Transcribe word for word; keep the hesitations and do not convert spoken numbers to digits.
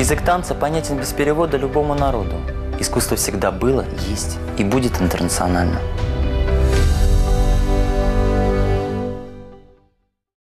Язык танца понятен без перевода любому народу. Искусство всегда было, есть и будет интернационально.